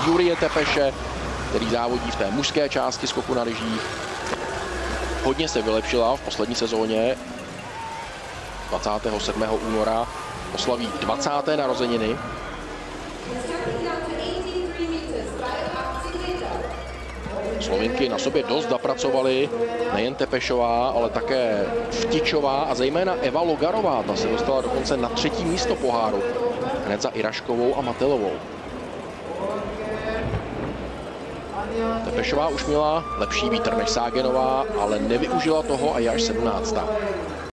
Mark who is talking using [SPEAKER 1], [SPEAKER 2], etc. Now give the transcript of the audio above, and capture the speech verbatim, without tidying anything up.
[SPEAKER 1] Jurie Tepeše, který závodí v té mužské části skoku na lyžích. Hodně se vylepšila v poslední sezóně. dvacátého sedmého února oslaví dvacáté narozeniny. Slovinky na sobě dost zapracovali, nejen Tepešová, ale také Vtičová a zejména Eva Logarová. Ta se dostala dokonce na třetí místo poháru, hned za Iraškovou a Matelovou. Tepešová už měla lepší vítr než Ságenová, ale nevyužila toho a je až sedmnáctá.